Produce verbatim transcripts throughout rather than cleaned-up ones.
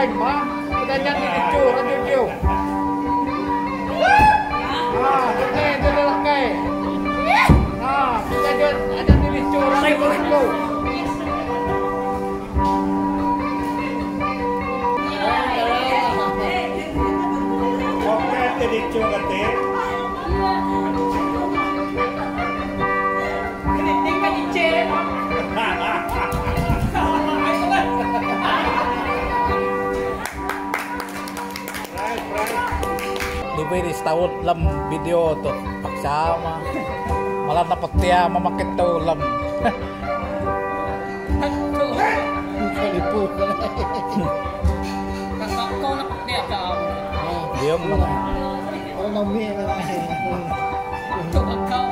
kênh mà kita jangan dicu radio dia. Ah, kita itu lelak kai. Ah, kita ada ada dicu radio dia. Oke, dicu kate. Diberi setahun lem video tuh paksa mah malah dapat dia memakai tuh lem kaliput kakak kau nak dia kau dia mana orang mami untuk kau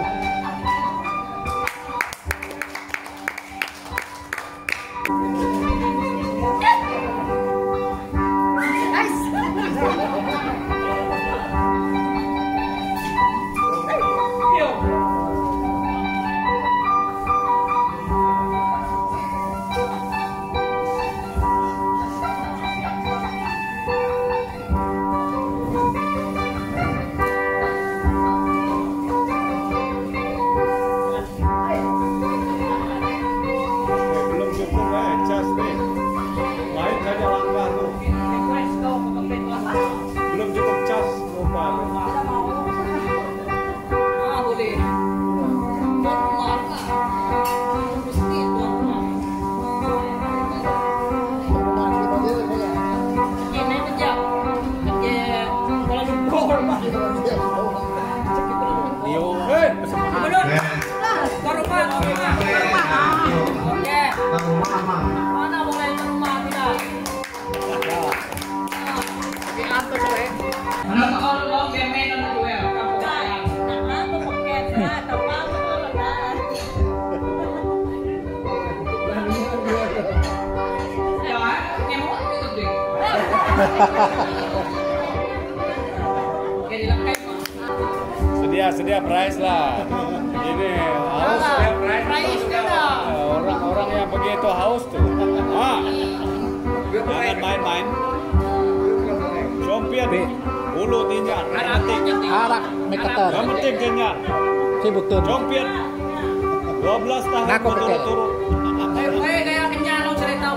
sedia sedia prize lah. Ini haus ya prize. Orang-orang yang begitu haus tuh. Ah, jangan main-main. Champion bulu tinjar. arak mekater Yang penting kenyang. sibuk tuh Champion dua belas tahun berturut-turut. eh kayak kenyang lo cerita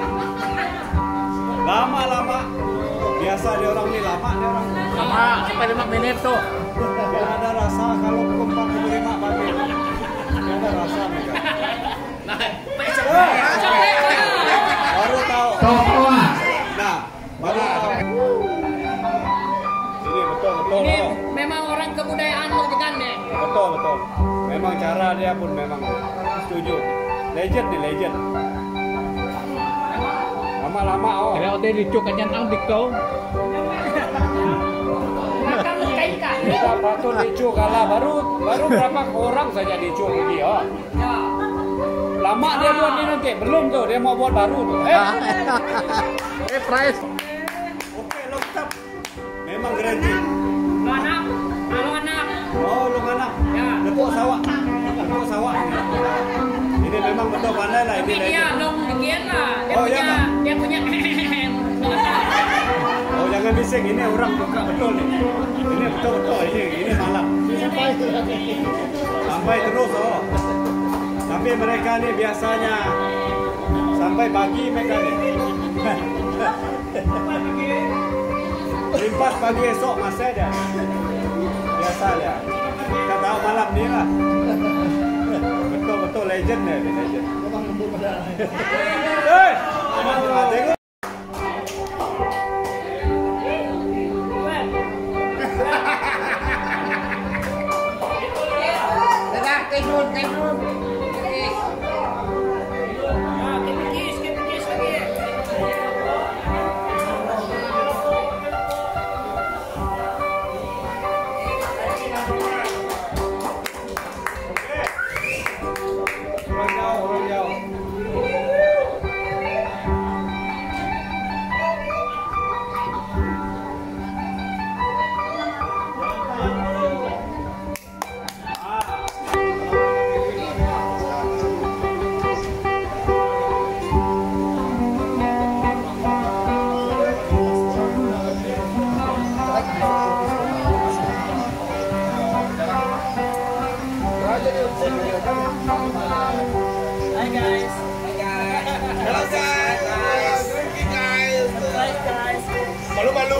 Lama-lama. Biasa dia orang ini lama dia orang. sama sampai lima menit tuh Tidak ada rasa kalau kumpang menerima bagi. Tidak ada rasa mereka. Baru tahu. Nah, baru tahu. Ini betul betul. ini betul. memang orang kebudayaan lo kan deh Betul betul. Memang cara dia pun memang setuju. Legend nih legend. Lama-lama oh. kalau dia dicu kanyan ang dikau Kita patut dicu kalah baru baru berapa orang saja dicu lagi oh. ya Lama dia buat ini nanti belum tuh dia mau buat baru tuh. Eh, eh prize oke lengkap. Memang garanti. lo anak lo anak Oh lu anak. ya Lepuk sawah. Lepuk sawah. Ini memang betul pandai lah ini. tapi dia legend. dong bikin lah dia Oh, punya iya, Pak. dia punya Oh jangan bising ini orang buka betul nih. Ini betul betul ini ini malam. Sampai terus oh. Tapi mereka nih biasanya sampai pagi mereka nih. Limpas pagi esok masih ada. Biasa ya. Kita tahu malam ni lah. Betul betul legend ya legend. Hei, tengok. Hi guys. Halo guys. Drinking guys. Guys guys. Malu-malu.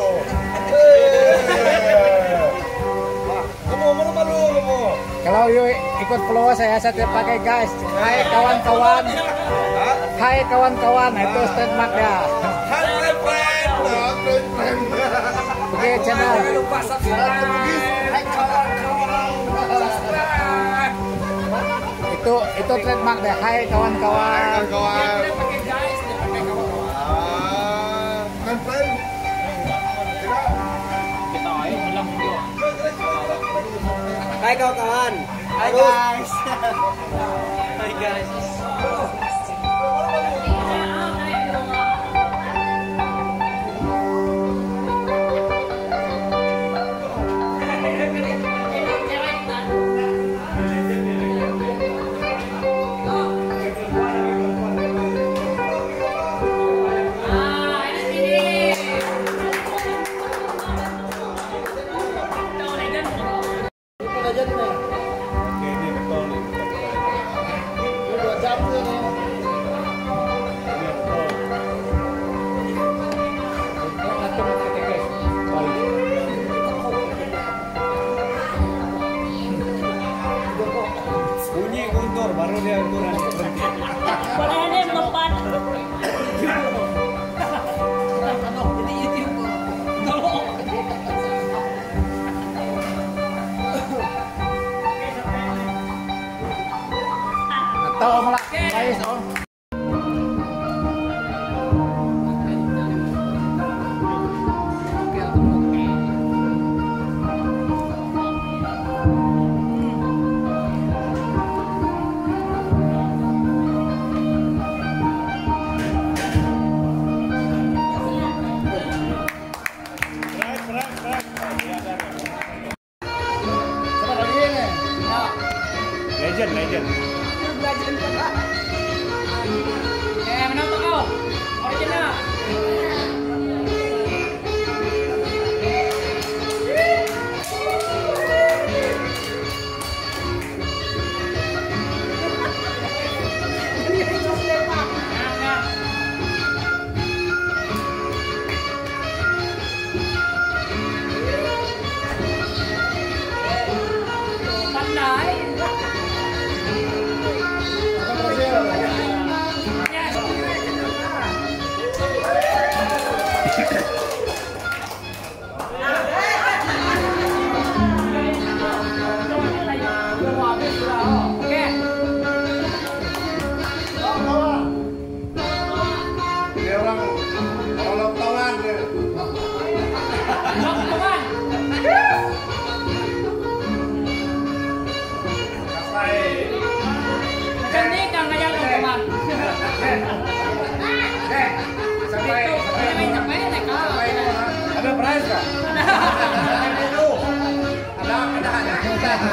Kamu malu-malu kamu. Kalau you ikut follow saya saya pakai guys. Hai kawan-kawan. Hai kawan-kawan, itu trademark ya. Hai friend. Friend. Oke channel. Jangan lupa subscribe. Hai kawan-kawan. Subscribe. Itu itu trademark deh. Hai kawan-kawan. Kawan. Pakai guys, dia pakai kawan. Ah, friend friend. Kita ayo bilang video. Hai kawan-kawan. Hi guys. Hi guys. Bunyi guntur baru dia berani berhenti. Boleh yang depan. Jadi YouTube. Atau malah guys oh. Berat, berat, berat. Ya, ada. Sama lagi nih. Legend, legend. Eh, mana tuh kau? Original. Pandai. Dia orang orang tangan dia. Cantik kan kayak teman. Eh, sampai sampai sampai Ada prize kah? dulu. Ada ada ada.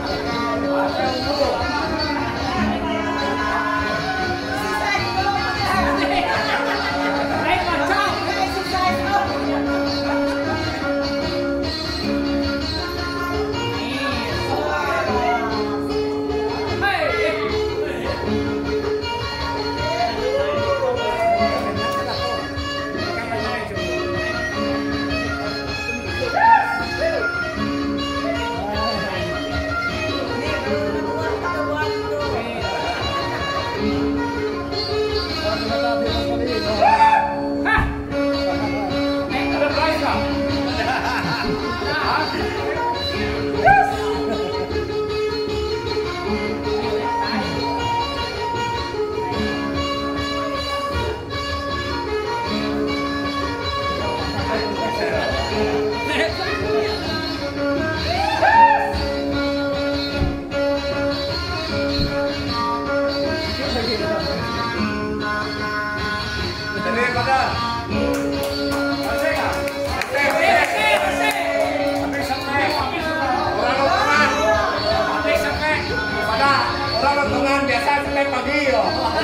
Ada prize kah? Daripada Masih nggak? Sampai sampai orang lontongan. Sampai sampai pada orang lontongan biasa sampai pagi yo.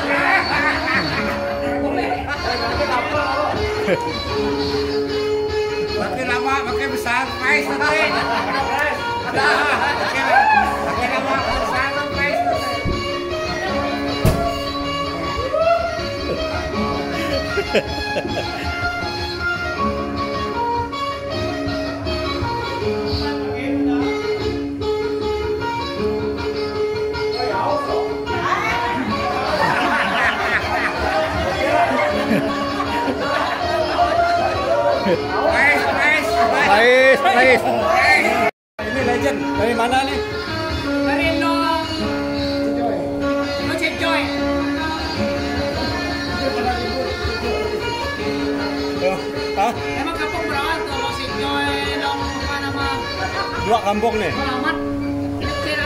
Makin lama makin besar, price nanti. Ada price. Ada. Makin makin lama besar. Nice, nice, Prais, prais. Ini legend. Dari mana nih? Dari no no Chip Joy. Hah? Emang kampung berapa tuh lo Chip Joy dong apa nama? Dua kampung nih. Alamat. Kira.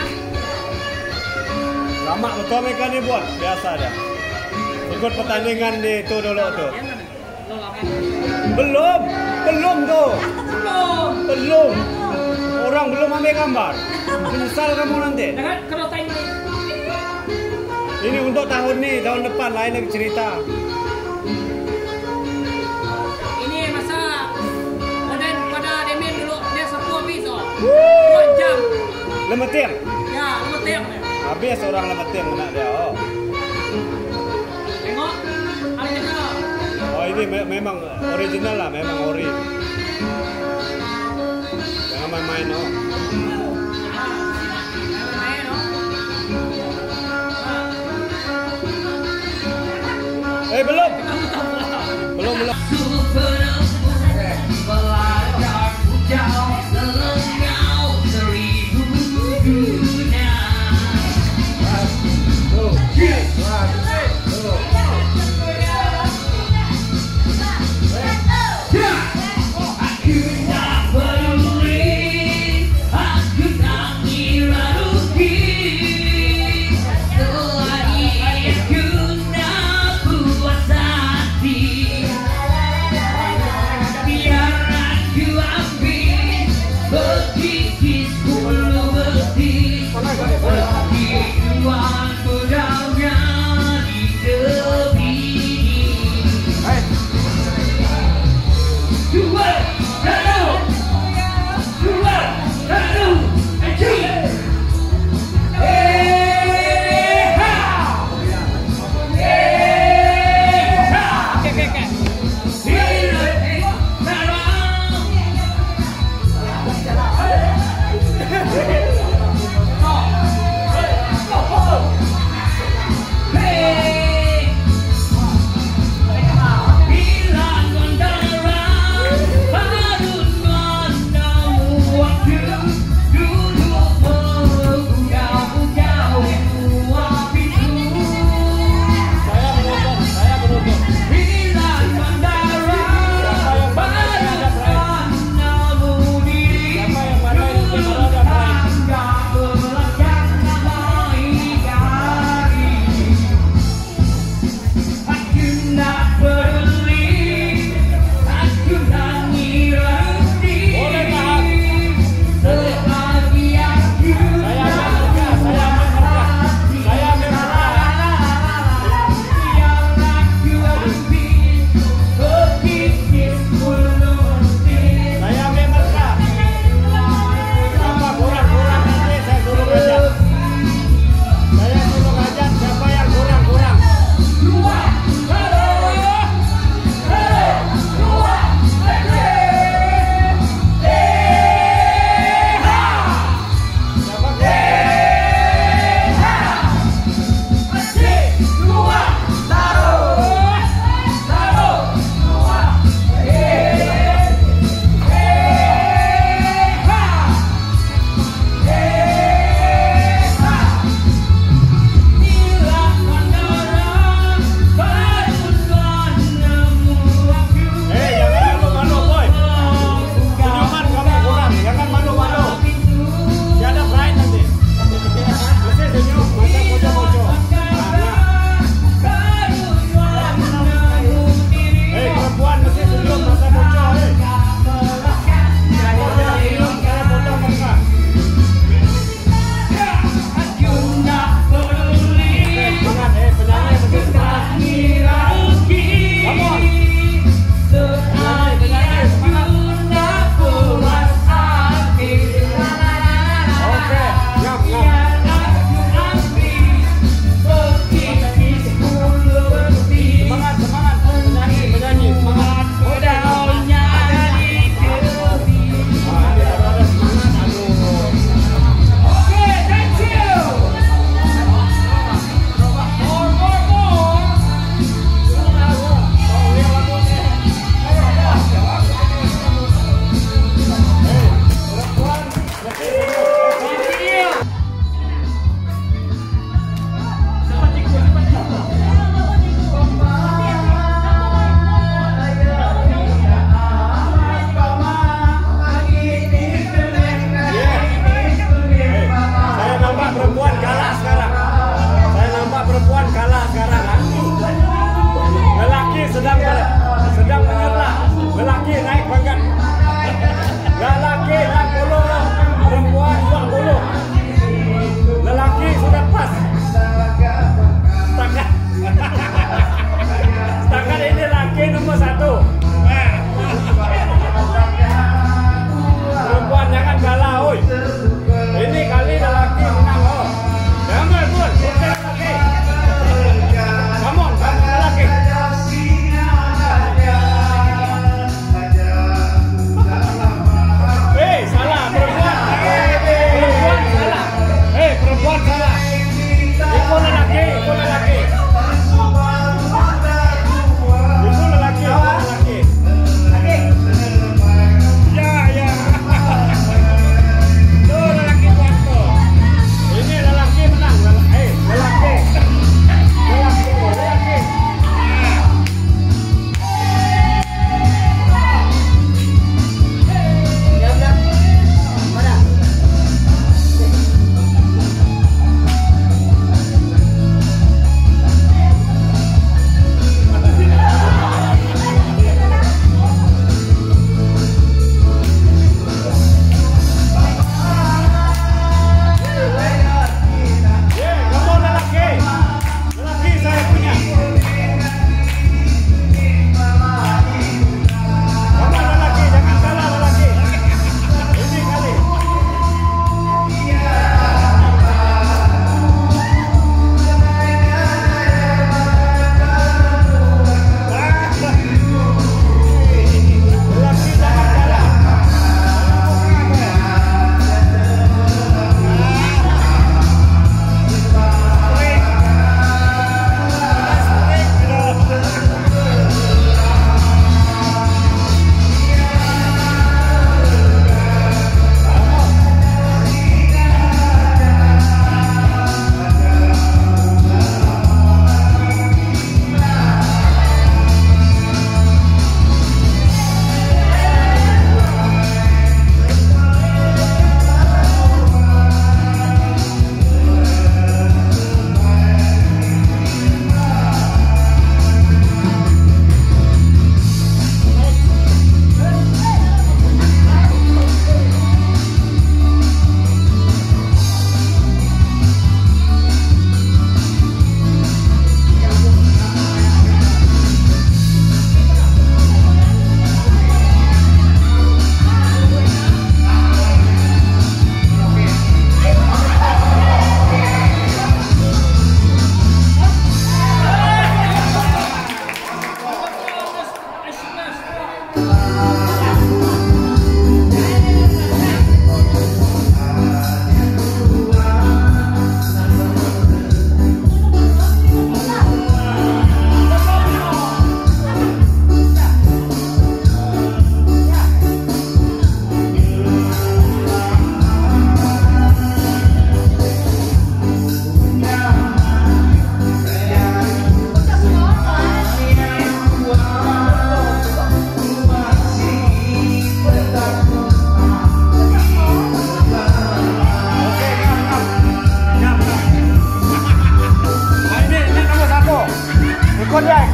Lama betul mereka nih buat. Biasa dah. Ikut pertandingan di itu dulu tuh. Lo lama. Belum, belum tuh. Belum. Belum. Orang belum ambil gambar. Menyesal kamu nanti. Jangan kalau time Ini untuk tahun nih, tahun depan lain lagi cerita. ini masa modern pada Demin dulu dia sepuluh piso. dua jam. Lemetir. Ya, lu tiap. Habis orang lemetir kena dia. Oh. Tengok. Original. Oh ini me- memang original lah, memang ori. Jangan main-main oh. Main, no? Eh belum. Belum belum.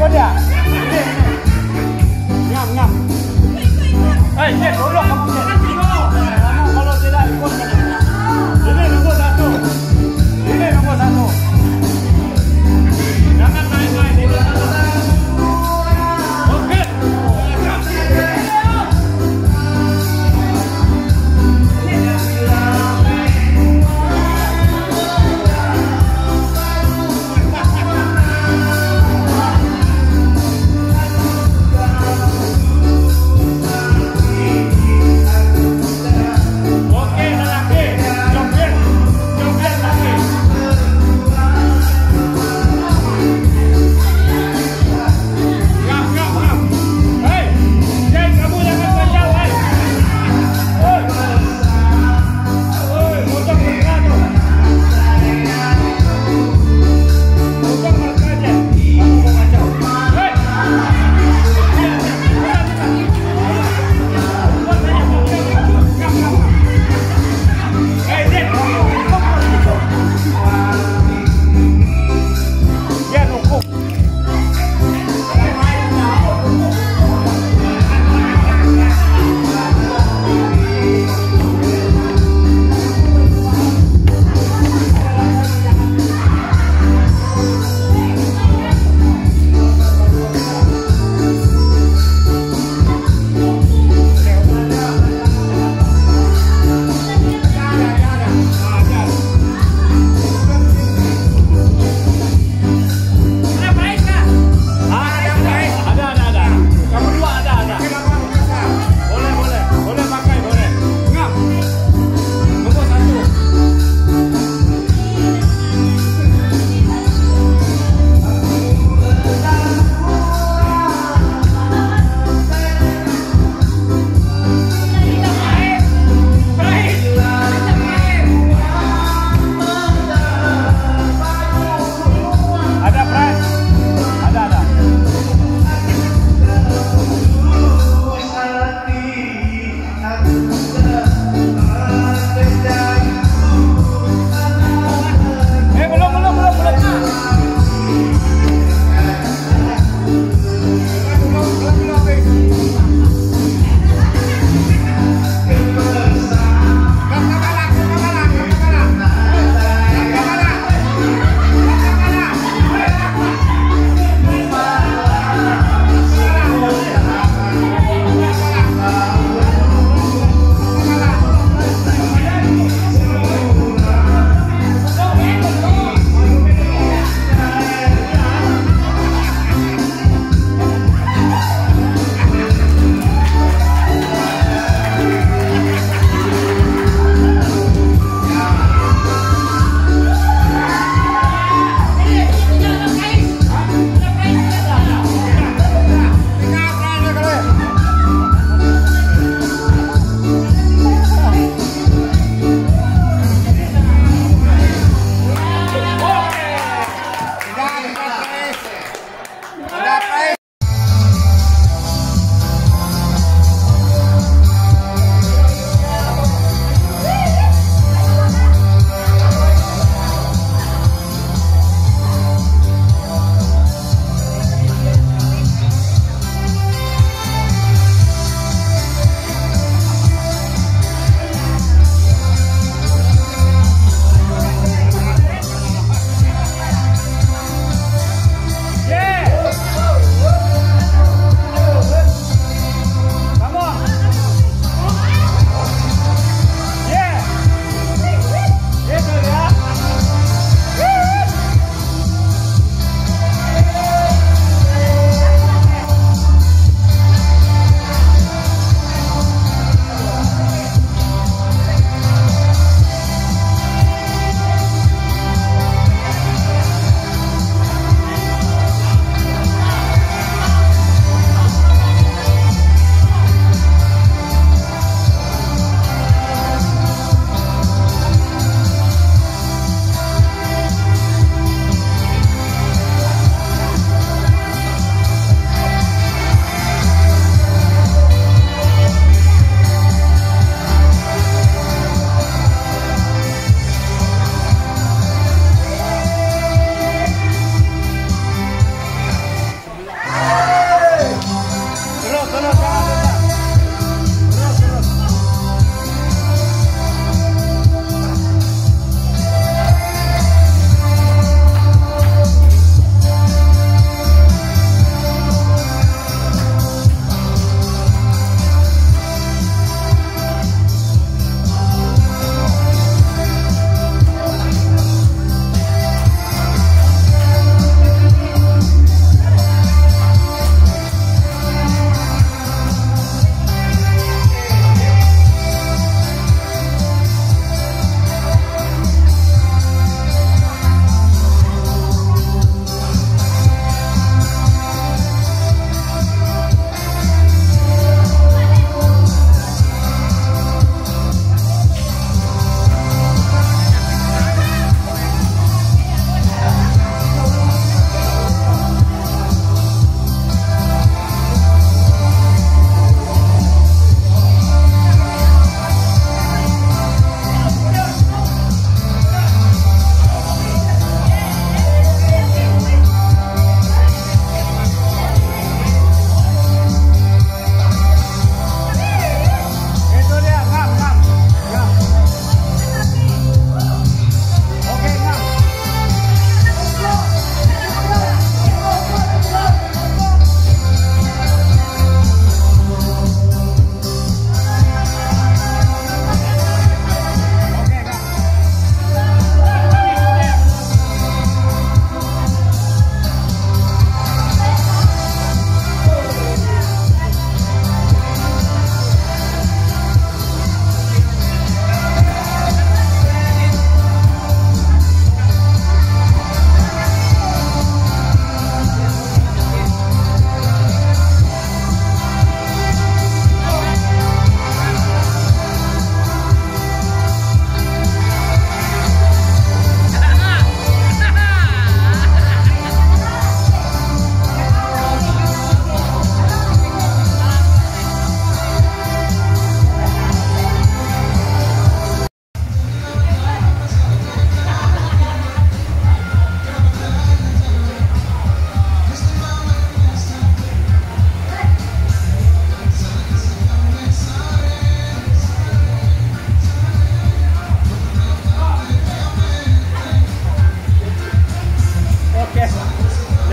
ikut dia. Ini, ini. Ngam, ngam. Eh, Jen, duduk kamu Jen. Kamu kalau tidak ikut. Ini nombor satu. Ini nombor satu. Jangan main-main. Ini nombor satu. Oke.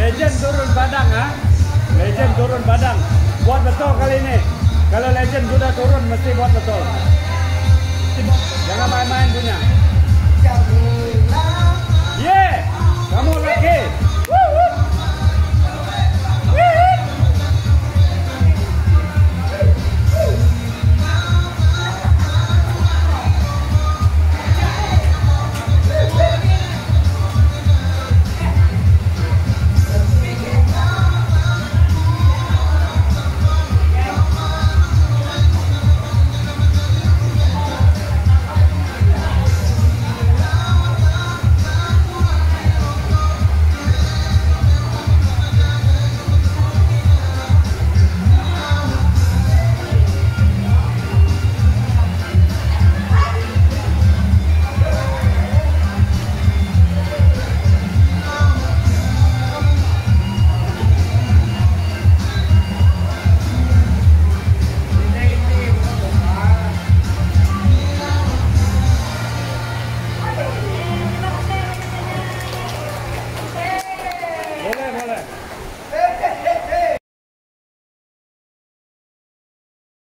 Legend turun badang ha. Legend turun badang. Buat betul kali ini. Kalau legend sudah turun mesti buat betul. Jangan main-main punya.